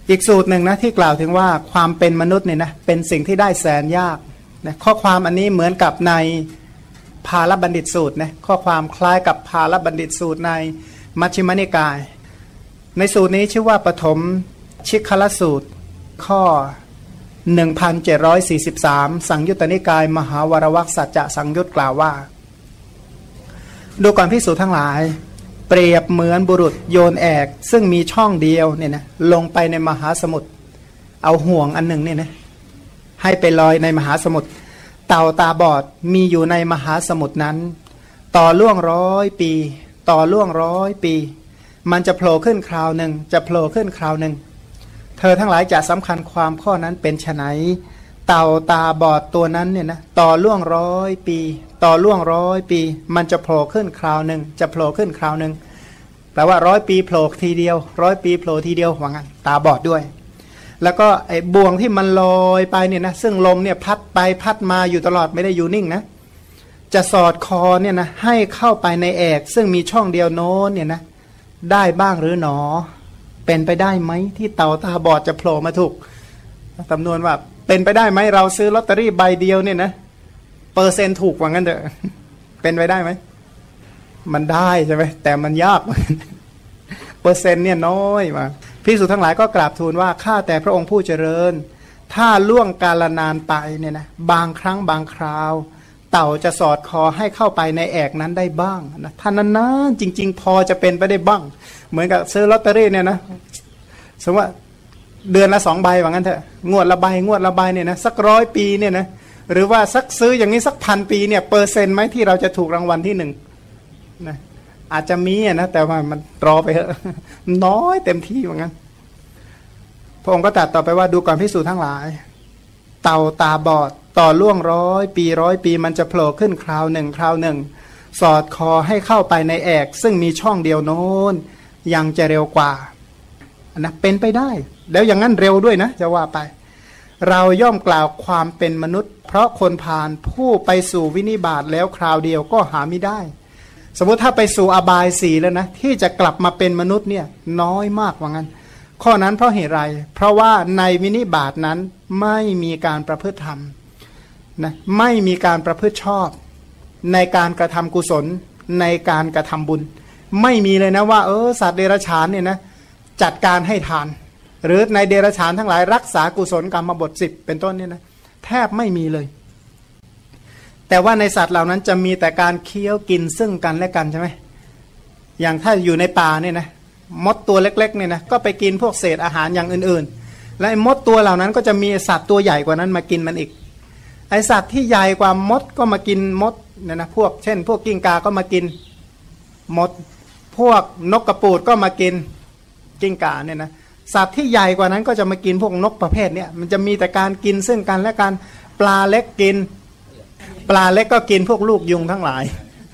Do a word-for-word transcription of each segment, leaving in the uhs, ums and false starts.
อีกสูตรหนึ่งนะที่กล่าวถึงว่าความเป็นมนุษย์เนี่ยนะเป็นสิ่งที่ได้แสนยากนะข้อความอันนี้เหมือนกับในภาลบัณฑิตสูตรนะข้อความคล้ายกับภาลบัณฑิตสูตรในมัชฌิมนิกายในสูตรนี้ชื่อว่าปฐมชิคลสูตรข้อหนึ่งพันเจ็ดร้อยสี่สิบสามสังยุตตนิกายมหาวรวรรคสัจจะสังยุตกล่าวว่าดูก่อนภิกษุทั้งหลายเปรียบเหมือนบุรุษโยนแอกซึ่งมีช่องเดียวเนี่ยนะลงไปในมหาสมุทรเอาห่วงอันหนึ่งเนี่ยนะให้ไปลอยในมหาสมุทรเต่าตาบอดมีอยู่ในมหาสมุทรนั้นต่อล่วงร้อยปีต่อล่วงร้อยปีมันจะโผล่ขึ้นคราวหนึ่งจะโผล่ขึ้นคราวหนึ่งเธอทั้งหลายจะสำคัญความข้อนั้นเป็นไฉนเต่าตาบอดตัวนั้นเนี่ยนะต่อล่วงร้อยปีต่อล่วงร้อยปีมันจะโผล่ขึ้นคราวหนึ่งจะโผล่ขึ้นคราวหนึ่งแปลว่าร้อยปีโผล่ทีเดียวร้อยปีโผล่ทีเดียวว่างั้นตาบอดด้วยแล้วก็ไอ้บ่วงที่มันลอยไปเนี่ยนะซึ่งลมเนี่ยพัดไปพัดมาอยู่ตลอดไม่ได้อยู่นิ่งนะจะสอดคอเนี่ยนะให้เข้าไปในแอกซึ่งมีช่องเดียวโน้นเนี่ยนะได้บ้างหรือหนอเป็นไปได้ไหมที่เต่าตาบอดจะโผล่มาถูกจำนวนว่าเป็นไปได้ไหมเราซื้อลอตเตอรี่ใบเดียวเนี่ยนะเปอร์เซ็นต์ถูกว่างั้นเถอะเป็นไปได้ไหมมันได้ใช่ไหมแต่มันยากเปอร์เซ็นต์เนี่ยน้อยมาภิกษุทั้งหลายก็กราบทูลว่าข้าแต่พระองค์ผู้เจริญถ้าล่วงกาลนานไปเนี่ยนะบางครั้งบางคราวเต่าจะสอดคอให้เข้าไปในแอกนั้นได้บ้างนะท่านนั้นจริงๆพอจะเป็นไปได้บ้างเหมือนกับซื้อลอตเตอรี่เนี่ยนะสมมติว่าเดือนละสองใบว่างั้นเถอะงวดละใบงวดละใบเนี่ยนะสักร้อยปีเนี่ยนะหรือว่าสักซื้ออย่างนี้สักพันปีเนี่ยเปอร์เซ็นต์ไหมที่เราจะถูกรางวัลที่หนึ่งนะอาจจะมีนะแต่ว่ามันรอไปเถอะน้อยเต็มที่ว่างั้นพระองค์ก็ตรัสต่อไปว่าดูก่อนภิกษุทั้งหลายเต่าตาบอดต่อล่วงร้อยปีร้อยปีมันจะโผล่ขึ้นคราวหนึ่งคราวหนึ่งสอดคอให้เข้าไปในแอกซึ่งมีช่องเดียวโน้นยังจะเร็วกว่านะเป็นไปได้แล้วอย่างนั้นเร็วด้วยนะจะว่าไปเราย่อมกล่าวความเป็นมนุษย์เพราะคนผ่านผู้ไปสู่วินิบาตแล้วคราวเดียวก็หาไม่ได้สมมติถ้าไปสู่อบายสีแล้วนะที่จะกลับมาเป็นมนุษย์เนี่ยน้อยมากว่างั้นข้อนั้นเพราะเหตุไรเพราะว่าในวินิบาตนั้นไม่มีการประพฤติธรรมนะไม่มีการประพฤติชอบในการกระทำกุศลในการกระทำบุญไม่มีเลยนะว่าเออสัตว์เดรัจฉานเนี่ยนะจัดการให้ทานหรือในเดรัจฉานทั้งหลายรักษากุศลกรรมบทสิบเป็นต้นเนี่ยนะแทบไม่มีเลยแต่ว่าในสัตว์เหล่านั้นจะมีแต่การเคี้ยวกินซึ่งกันและกันใช่ไหมอย่างถ้าอยู่ในป่าเนี่ยนะมดตัวเล็กๆเนี่ยนะก็ไปกินพวกเศษอาหารอย่างอื่นๆและไอ้มดตัวเหล่านั้นก็จะมีสัตว์ตัวใหญ่กว่านั้นมากินมันอีกไอสัตว์ที่ใหญ่กว่ามดก็มากินมดเนี่ยนะพวกเช่นพวกกิ้งกาก็มากินมดพวกนกกระปูดก็มากินกิ้งกาเนี่ยนะสัตว์ที่ใหญ่กว่านั้นก็จะมากินพวกนกประเภทเนี้ยมันจะมีแต่การกินซึ่งกันและกันปลาเล็กกินปลาเล็กก็กินพวกลูกยุงทั้งหลาย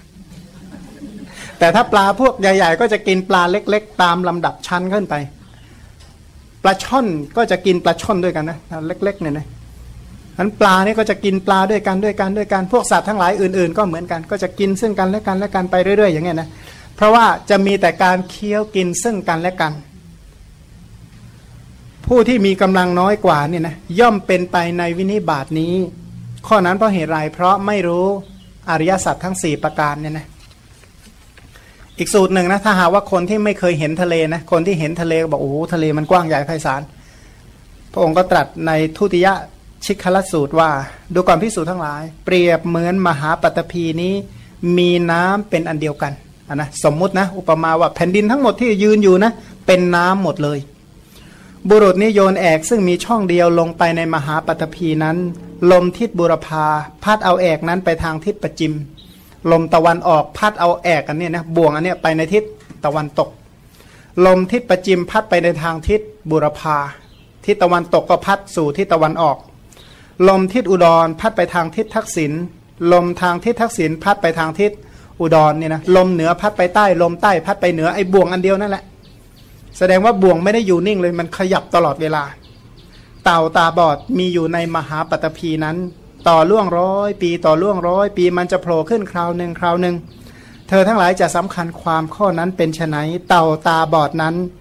แต่ถ้าปลาพวกใหญ่ๆก็จะกินปลาเล็กๆตามลำดับชั้นขึ้นไปปลาช่อนก็จะกินปลาช่อนด้วยกันนะเล็กๆเนี่ยนะนั้นปลานี่ก็จะกินปลาด้วยกันด้วยกันด้วยกันพวกสัตว์ทั้งหลายอื่นๆก็เหมือนกันก็จะกินซึ่งกันและกันและกันไปเรื่อยๆอย่างเงี้ยนะเพราะว่าจะมีแต่การเคี้ยวกินซึ่งกันและกันผู้ที่มีกำลังน้อยกว่าเนี่ยนะย่อมเป็นไปในวินิบาตนี้ข้อนั้นเพราะเหตุไรเพราะไม่รู้อริยสัจทั้งสี่ประการเนี่ยนะอีกสูตรหนึ่งนะถ้าหากว่าคนที่ไม่เคยเห็นทะเลนะคนที่เห็นทะเลก็บอกโอ้โหทะเลมันกว้างใหญ่ไพศาลพระองค์ก็ตรัสในทุติยชิคลสูตรว่าดูก่อนภิกษุทั้งหลายเปรียบเหมือนมหาปฐพีนี้มีน้ำเป็นอันเดียวกันนะสมมุตินะอุปมาว่าแผ่นดินทั้งหมดที่ยืนอยู่นะเป็นน้ำหมดเลยบุรุษนิโยนแอกซึ่งมีช่องเดียวลงไปในมหาปฐพีนั้นลมทิศบุรพาพัดเอาแอกนั้นไปทางทิศประจิมลมตะวันออกพัดเอาแอกอันนี้นะบ่วงอันนี้ไปในทิศตะวันตกลมทิศประจิมพัดไปในทางทิศบุรพาทิศตะวันตกก็พัดสู่ทิศตะวันออกลมทิศอุดรพัดไปทางทิศทักษิณลมทางทิศทักษิณพัดไปทางทิศอุดรเนี่ยนะลมเหนือพัดไปใต้ลมใต้พัดไปเหนือไอ้บ่วงอันเดียวนั่นแหละแสดงว่าบ่วงไม่ได้อยู่นิ่งเลยมันขยับตลอดเวลาเต่าตาบอดมีอยู่ในมหาปฐพีนั้นต่อล่วงร้อยปีต่อล่วงร้อยปีมันจะโผล่ขึ้นคราวหนึ่งคราวหนึ่งเธอทั้งหลายจะสำคัญความข้อนั้นเป็นไฉนเต่าตาบอดนั้น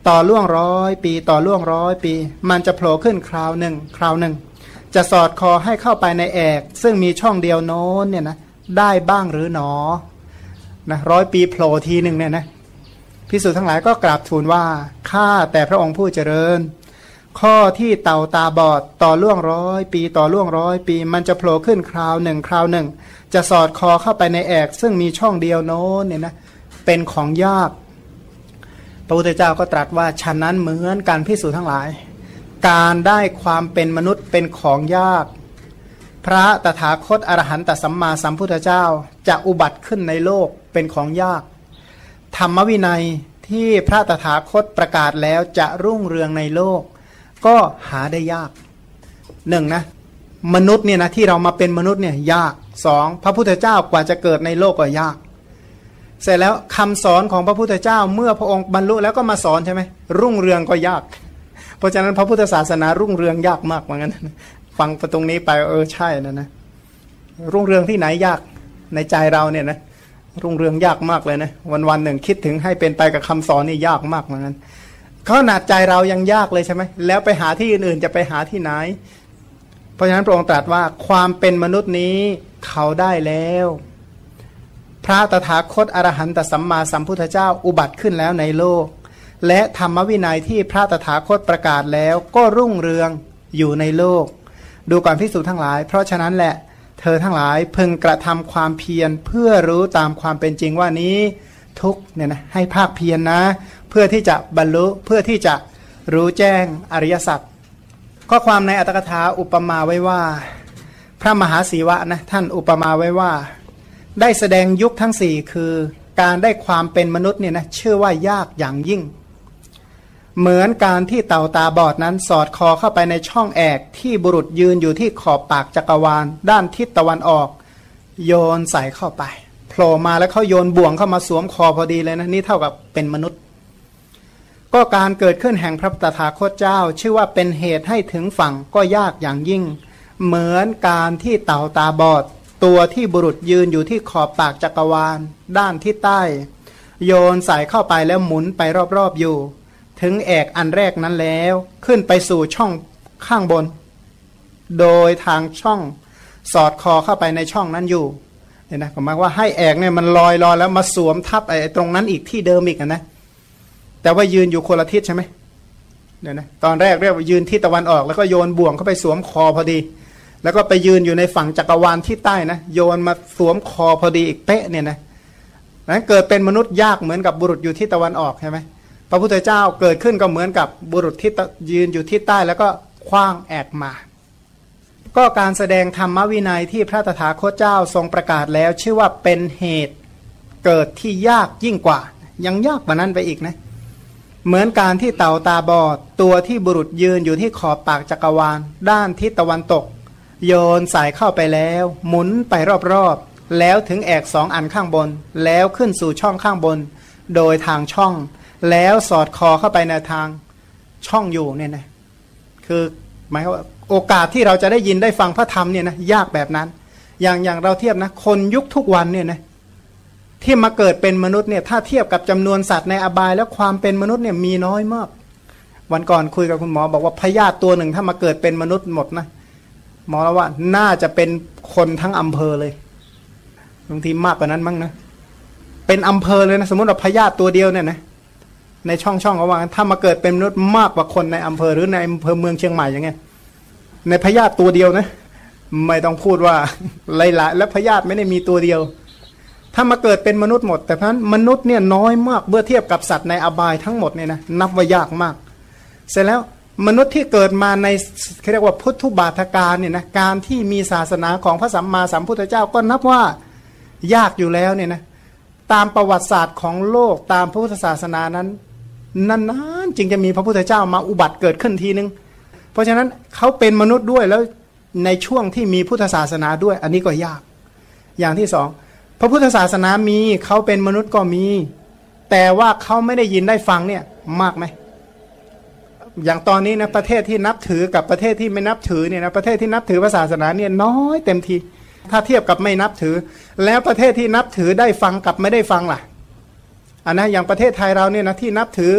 ต่อล่วงร้อยปีต่อล่วงร้อยปีมันจะโผล่ขึ้นคราวหนึ่งคราวหนึ่งจะสอดคอให้เข้าไปในแอกซึ่งมีช่องเดียวโน้นเนี่ยนะได้บ้างหรือหนอนะร้อยปีโผล่ทีหนึ่งเนี่ยนะภิกษุทั้งหลายก็กราบทูลว่าข้าแต่พระองค์ผู้เจริญข้อที่เต่าตาบอดต่อล่วงร้อยปีต่อล่วงร้อยปีมันจะโผล่ขึ้นคราวหนึ่งคราวหนึ่งจะสอดคอเข้าไปในแอกซึ่งมีช่องเดียวโน้นเนี่ยนะเป็นของยากพระพุทธเจ้าก็ตรัสว่าฉะนั้นเหมือนกันภิกษุทั้งหลายการได้ความเป็นมนุษย์เป็นของยากพระตถาคตอรหันตสัมมาสัมพุทธเจ้าจะอุบัติขึ้นในโลกเป็นของยากธรรมวินัยที่พระตถาคตประกาศแล้วจะรุ่งเรืองในโลกก็หาได้ยากหนึ่งนะมนุษย์เนี่ยนะที่เรามาเป็นมนุษย์เนี่ยยากสองพระพุทธเจ้ากว่าจะเกิดในโลกก็ยากเสร็จแล้วคำสอนของพระพุทธเจ้าเมื่อพระองค์บรรลุแล้วก็มาสอนใช่ไหมรุ่งเรืองก็ยากเพราะฉะนั้นพระพุทธศาสนารุ่งเรืองยากมากเหมือนกันฟังประตรงนี้ไปเออใช่นะนะรุ่งเรืองที่ไหนยากในใจเราเนี่ยนะรุ่งเรืองยากมากเลยนะวันวันหนึ่งคิดถึงให้เป็นไปกับคำสอนนี่ยากมากเหมือนกันขนาดใจเรายังยากเลยใช่ไหมแล้วไปหาที่อื่นๆจะไปหาที่ไหนเพราะฉะนั้นพระองค์ตรัสว่าความเป็นมนุษย์นี้เขาได้แล้วพระตถาคตอรหันตสัมมาสัมพุทธเจ้าอุบัติขึ้นแล้วในโลกและธรรมวินัยที่พระตถาคตประกาศแล้วก็รุ่งเรืองอยู่ในโลกดูก่อนภิกษุทั้งหลายเพราะฉะนั้นแหละเธอทั้งหลายพึงกระทำความเพียรเพื่อรู้ตามความเป็นจริงว่านี้ทุกเนี่ยนะให้ภาคเพียร น, นะเพื่อที่จะบรรลุเพื่อที่จะรู้แจ้งอริยสัจข้อความในอัตถกถาอุปมาไว้ว่าพระมหาศีวะนะท่านอุปมาไว้ว่าได้แสดงยุคทั้งสี่คือการได้ความเป็นมนุษย์เนี่ยนะชื่อว่ายากอย่างยิ่งเหมือนการที่เต่าตาบอดนั้นสอดคอเข้าไปในช่องแอกที่บุรุษยืนอยู่ที่ขอบปากจักรวาลด้านทิศตะวันออกโยนใส่เข้าไปโผล่มาแล้วเขาโยนบ่วงเข้ามาสวมคอพอดีเลยนะนี่เท่ากับเป็นมนุษย์ก็การเกิดขึ้นแห่งพระตถาคตเจ้าชื่อว่าเป็นเหตุให้ถึงฝั่งก็ยากอย่างยิ่งเหมือนการที่เต่าตาบอดตัวที่บุรุษยืนอยู่ที่ขอบปากจักรวาลด้านทิศใต้โยนใส่เข้าไปแล้วหมุนไปรอบๆอยู่ถึงแอกอันแรกนั้นแล้วขึ้นไปสู่ช่องข้างบนโดยทางช่องสอดคอเข้าไปในช่องนั้นอยู่เนี่ยนะผมหมายว่าให้แอกเนี่ยมันลอยลอยแล้วมาสวมทับไอ้ตรงนั้นอีกที่เดิมอีกนะแต่ว่ายืนอยู่คนละทิศใช่ไหมเนี่ยนะตอนแรกเรียกว่ายืนที่ตะวันออกแล้วก็โยนบ่วงเข้าไปสวมคอพอดีแล้วก็ไปยืนอยู่ในฝั่งจักรวาลที่ใต้นะโยนมาสวมคอพอดีอีกเป๊ะเนี่ยนะนั้นเกิดเป็นมนุษย์ยากเหมือนกับบุรุษอยู่ที่ตะวันออกใช่ไหมพระพุทธเจ้าเกิดขึ้นก็เหมือนกับบุรุษที่ยืนอยู่ที่ใต้แล้วก็คว้างแอกมาก็การแสดงธรรมวินัยที่พระตถาคตเจ้าทรงประกาศแล้วชื่อว่าเป็นเหตุเกิดที่ยากยิ่งกว่ายังยากกว่านั้นไปอีกนะเหมือนการที่เต่าตาบอดตัวที่บุรุษยืนอยู่ที่ขอบปากจักรวาลด้านทิศตะวันตกโยนใส่เข้าไปแล้วหมุนไปรอบๆแล้วถึงแอกสองอันข้างบนแล้วขึ้นสู่ช่องข้างบนโดยทางช่องแล้วสอดคอเข้าไปในทางช่องอยู่เนี่ยนะคือหมายว่าโอกาสที่เราจะได้ยินได้ฟังพระธรรมเนี่ยนะยากแบบนั้นอย่างอย่างเราเทียบนะคนยุคทุกวันเนี่ยนะที่มาเกิดเป็นมนุษย์เนี่ยถ้าเทียบกับจำนวนสัตว์ในอบายแล้วความเป็นมนุษย์เนี่ยมีน้อยมากวันก่อนคุยกับคุณหมอบอกว่าพยาธิตัวหนึ่งถ้ามาเกิดเป็นมนุษย์หมดนะหมอแล้วว่าน่าจะเป็นคนทั้งอำเภอเลยบางทีมากกว่านั้นมั้งนะเป็นอำเภอเลยนะสมมติว่าพยาธิตัวเดียวเนี่ยนะในช่องช่องเขาว่าถ้ามาเกิดเป็นมนุษย์มากกว่าคนในอำเภอหรือในอำเภอเมืองเชียงใหม่อย่างเงี้ยในพยาธิตัวเดียวนะไม่ต้องพูดว่าหลายๆและพยาธิไม่ได้มีตัวเดียวถ้ามาเกิดเป็นมนุษย์หมดแต่เพราะฉะนั้นมนุษย์เนี่ยน้อยมากเมื่อเทียบกับสัตว์ในอบายทั้งหมดเนี่ยนะนับว่ายากมากเสร็จแล้วมนุษย์ที่เกิดมาในเรียกว่าพุทธุบาทการเนี่ยนะการที่มีศาสนาของพระสัมมาสัมพุทธเจ้าก็นับว่ายากอยู่แล้วเนี่ยนะตามประวัติศาสตร์ของโลกตามพระพุทธศาสนานั้นนานๆจึงจะมีพระพุทธเจ้ามาอุบัติเกิดขึ้นทีนึงเพราะฉะนั้นเขาเป็นมนุษย์ด้วยแล้วในช่วงที่มีพุทธศาสนาด้วยอันนี้ก็ยากอย่างที่สองพระพุทธศาสนามีเขาเป็นมนุษย์ก็มีแต่ว่าเขาไม่ได้ยินได้ฟังเนี่ยมากไหมอย่างตอนนี้นะประเทศที่นับถือกับประเทศที่ไม่นับถือเนี่ยนะประเทศที่นับถือศาสนาเนี่ยน้อยเต็มทีถ้าเทียบกับไม่นับถือแล้วประเทศที่นับถือได้ฟังกับไม่ได้ฟังล่ะอันนะอย่างประเทศไทยเราเนี่ยนะที่นับถือ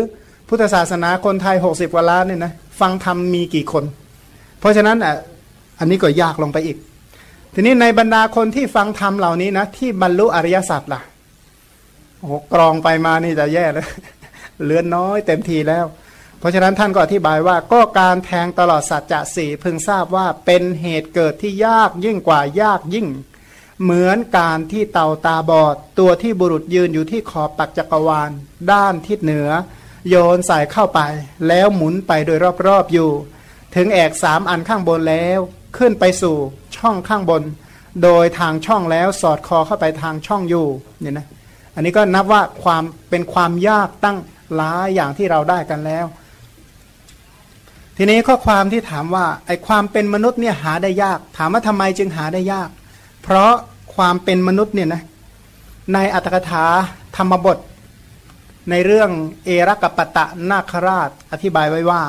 พุทธศาสนาคนไทยหกสิบกว่าล้านเนี่ยนะฟังธรรมมีกี่คนเพราะฉะนั้นอ่ะอันนี้ก็ยากลงไปอีกทีนี้ในบรรดาคนที่ฟังธรรมเหล่านี้นะที่บรรลุอริยสัจล่ะโอ้โหกรองไปมานี่จะแย่เลยเหลือน้อยเต็มทีแล้วเพราะฉะนั้นท่านก็อธิบายว่าก็การแทงตลอดสัจจะสี่พึงทราบว่าเป็นเหตุเกิดที่ยากยิ่งกว่ายากยิ่งเหมือนการที่เต่าตาบอดตัวที่บุรุษยืนอยู่ที่ขอบปักจักรวาลด้านทิศเหนือโยนใส่เข้าไปแล้วหมุนไปโดยรอบๆอยู่ถึงแอกสามอันข้างบนแล้วขึ้นไปสู่ช่องข้างบนโดยทางช่องแล้วสอดคอเข้าไปทางช่องอยู่เนี่ยนะอันนี้ก็นับว่าความเป็นความยากตั้งหลายอย่างที่เราได้กันแล้วทีนี้ข้อความที่ถามว่าไอ้ความเป็นมนุษย์เนี่ยหาได้ยากถามว่าทำไมจึงหาได้ยากเพราะความเป็นมนุษย์เนี่ยนะในอัตถกถาธรรมบทในเรื่องเอรกัปปตะนาคราชอธิบายไว้ว่า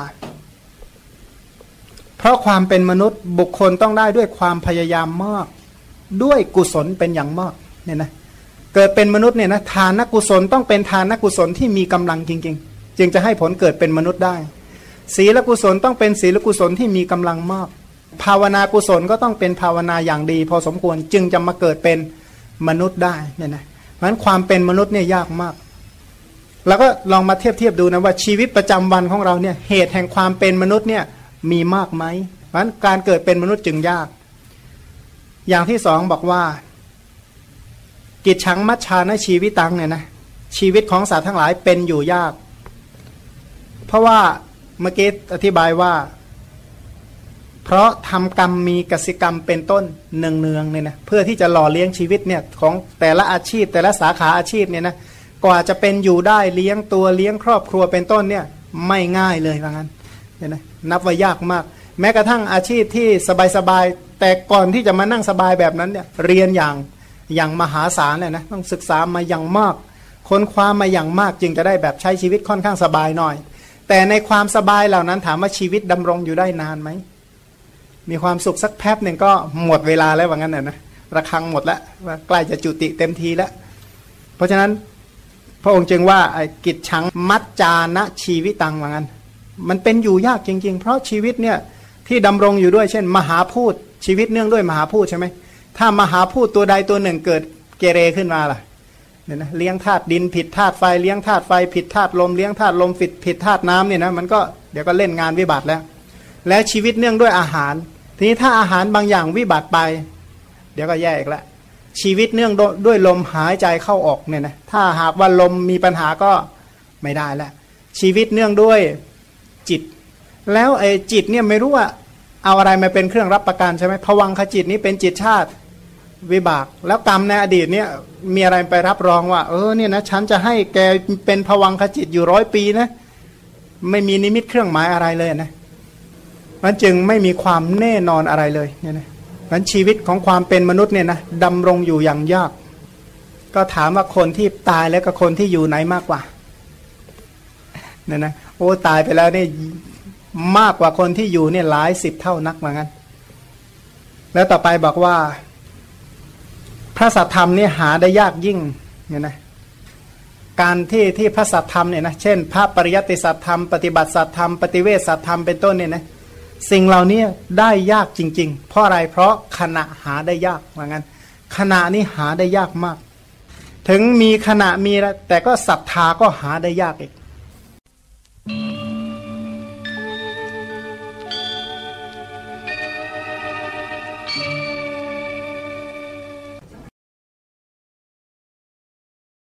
เพราะความเป็นมนุษย์บุคคลต้องได้ด้วยความพยายามมากด้วยกุศลเป็นอย่างมากเนี่ยนะเกิดเป็นมนุษย์เนี่ยนะทานกุศลต้องเป็นทานกุศลที่มีกำลังจริงๆจึงจะให้ผลเกิดเป็นมนุษย์ได้ศีลกุศลต้องเป็นศีลกุศลที่มีกำลังมากภาวนากุศลก็ต้องเป็นภาวนาอย่างดีพอสมควรจึงจะมาเกิดเป็นมนุษย์ได้เนี่ยนะเพราะฉะนั้นความเป็นมนุษย์เนี่ยยากมากแล้วก็ลองมาเทียบเทียบดูนะว่าชีวิตประจำวันของเราเนี่ยเหตุแห่งความเป็นมนุษย์เนี่ยมีมากไหมเพราะฉะนั้นการเกิดเป็นมนุษย์จึงยากอย่างที่สองบอกว่ากิจฉังมัชฌานชีวิตังเนี่ยนะชีวิตของสัตว์ทั้งหลายเป็นอยู่ยากเพราะว่าเมื่อกี้อธิบายว่าเพราะทำกรรมมีกสิกรรมเป็นต้นเนืองๆเนี่ยนะเพื่อที่จะหล่อเลี้ยงชีวิตเนี่ยของแต่ละอาชีพแต่ละสาขาอาชีพเนี่ยนะกว่าจะเป็นอยู่ได้เลี้ยงตัวเลี้ยงครอบครัวเป็นต้นเนี่ยไม่ง่ายเลยว่างั้นเนี่ยนะนับว่ายากมากแม้กระทั่งอาชีพที่สบายๆแต่ก่อนที่จะมานั่งสบายแบบนั้นเนี่ยเรียนอย่างอย่างมหาศาลเลยนะต้องศึกษามาอย่างมากค้นคว้ามาอย่างมากจึงจะได้แบบใช้ชีวิตค่อนข้างสบายหน่อยแต่ในความสบายเหล่านั้นถามว่าชีวิตดำรงอยู่ได้นานไหมมีความสุขสักแป๊บหนึ่งก็หมดเวลาแล้วว่างั้นน่ะนะระฆังหมดแล้วว่าใกล้จะจุติเต็มทีแล้วเพราะฉะนั้นพระองค์จึงว่าไอ้กิจฉังมัจจานะชีวิตังว่างั้นมันเป็นอยู่ยากจริงๆเพราะชีวิตเนี่ยที่ดำรงอยู่ด้วยเช่นมหาพูดชีวิตเนื่องด้วยมหาพูดใช่ไหมถ้ามหาพูดตัวใดตัวหนึ่งเกิดเกเรขึ้นมาล่ะเนี่ยนะเลี้ยงธาตุดินผิดธาตุไฟเลี้ยงธาตุไฟผิดธาตุลมเลี้ยงธาตุลมผิดผิดธาตุน้ำเนี่ยนะมันก็เดี๋ยวก็เล่นงานวิบัติแล้วและชีวิตเนื่องด้วยอาหารทีนี้ถ้าอาหารบางอย่างวิบัติไปเดี๋ยวก็แย่อีกแล้วชีวิตเนื่องด้วยลมหายใจเข้าออกเนี่ยนะถ้าหากว่าลมมีปัญหาก็ไม่ได้แล้วชีวิตเนื่องด้วยจิตแล้วไอ้จิตเนี่ยไม่รู้ว่าเอาอะไรมาเป็นเครื่องรับประกันใช่ไหมภวังคจิตนี้เป็นจิตชาติวิบากแล้วกรรมในอดีตเนี่ยมีอะไรไปรับรองว่าเออเนี่ยนะฉันจะให้แกเป็นภวังคจิตอยู่ร้อยปีนะไม่มีนิมิตเครื่องหมายอะไรเลยนะมันจึงไม่มีความแน่นอนอะไรเลยเนี่ยนะมันชีวิตของความเป็นมนุษย์เนี่ยนะดำรงอยู่อย่างยากก็ถามว่าคนที่ตายแล้วกับคนที่อยู่ไหนมากกว่าเนี่ยนะโอ้ตายไปแล้วเนี่ยมากกว่าคนที่อยู่เนี่ยหลายสิบเท่านักเหมือนกันแล้วต่อไปบอกว่าพระสัทธรรมเนี่ยหาได้ยากยิ่งเนี่ยนะการที่ที่พระสัทธรรมเนี่ยนะเช่นพระปริยัติสัทธรรมปฏิบัติสัทธรรมปฏิเวสสัทธรรมเป็นต้นเนี่ยนะสิ่งเหล่านี้ได้ยากจริงๆเพราะอะไรเพราะขณะหาได้ยากเหมือนกันขณะนี้หาได้ยากมากถึงมีขณะมีแต่ก็ศรัทธาก็หาได้ยากอีก